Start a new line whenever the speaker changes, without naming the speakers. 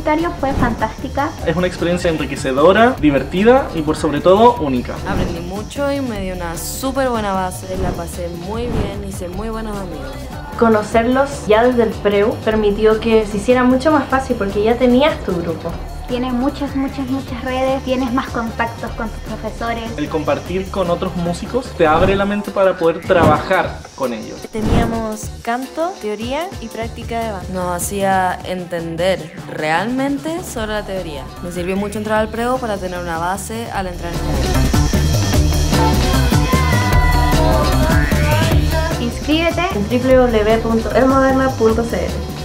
universitario fue fantástica.
Es una experiencia enriquecedora, divertida y por sobre todo única.
Aprendí mucho y me dio una súper buena base, la pasé muy bien, hice muy buenos amigos.
Conocerlos ya desde el preu permitió que se hiciera mucho más fácil porque ya tenías tu grupo.
Tienes muchas redes, tienes más contactos con tus profesores.
El compartir con otros músicos te abre la mente para poder trabajar con ellos.
Teníamos canto, teoría y práctica de banda.
Nos hacía entender realmente sobre la teoría. Me sirvió mucho entrar al preu para tener una base al entrar en el.
Inscríbete
en www.elmoderna.cl.